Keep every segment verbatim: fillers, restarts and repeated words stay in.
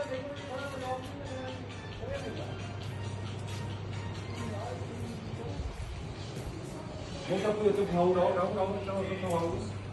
Muốn trong kia trong hầu đó, đâu đâu đâu trong hầu.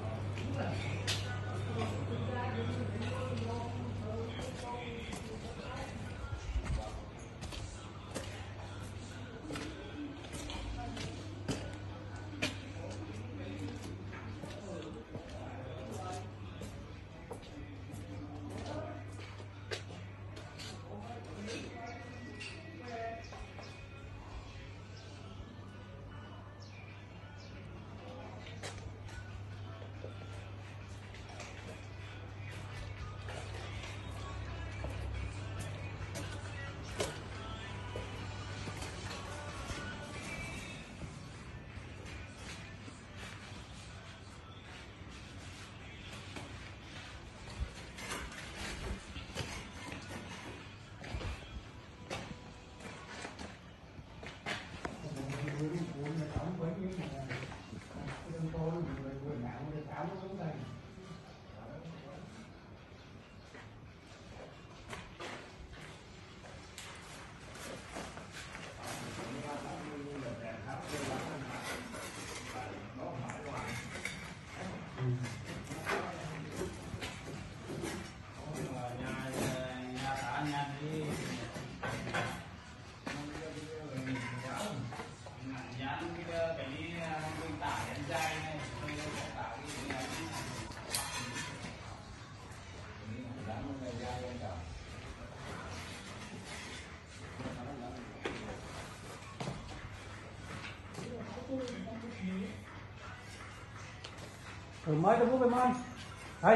Rồi mới tôi muốn về môn đây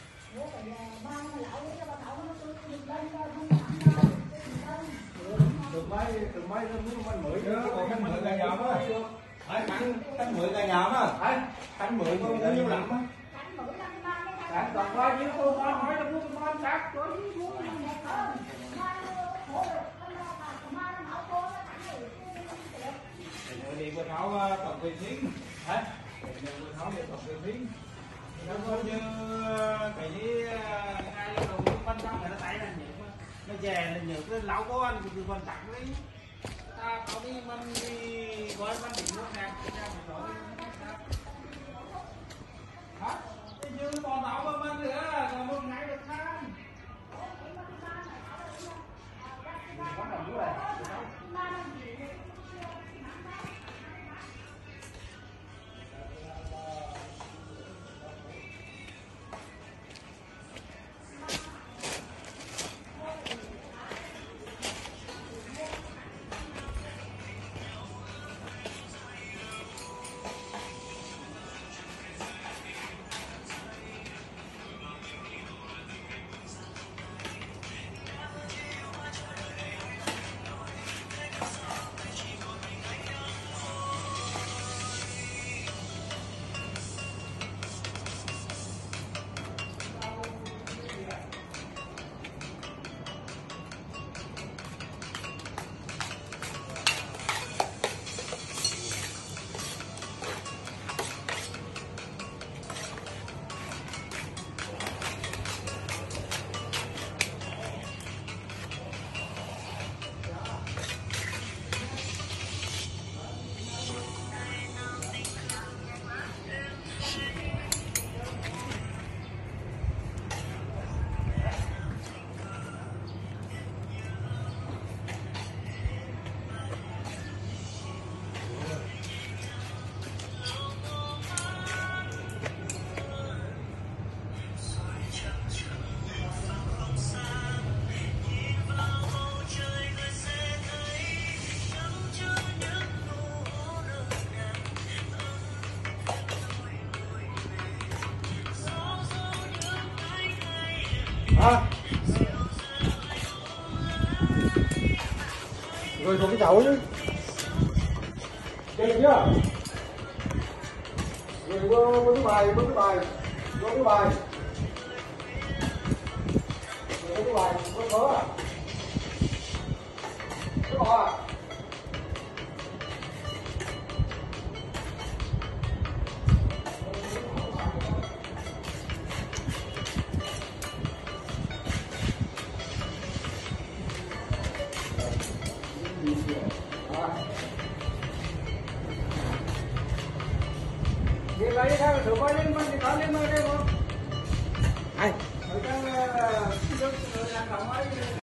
được mấy được mấy nó muốn mình mười nữa còn cánh mười gà nhòm á ai cánh cánh mười gà nhòm á ai cánh mười con bao nhiêu lắm á cánh còn bao nhiêu cô con hỏi nó muốn con cắt có gì muốn đi qua tháo tổng tiền phím hả qua tháo về tổng tiền phím nó coi như cái ngay đầu quan trọng là nó tay là nhiều nó về là nhiều cái lão có ăn thì còn tặng đấy ta có đi mình đi gói mình đỉnh nước nè hả cái như còn lão mà mình nữa là một ngày được tháng bắt đầu nữa à. Rồi xuống cái chậu chứ chơi chưa rồi vô vô cái bài vô cái bài vô cái bài vô cái bài có thớ à có bò à Đi lấy theo thử coi lên con thì có lên mơ đây không? Ai? Ở trong uh, làm đồng ấy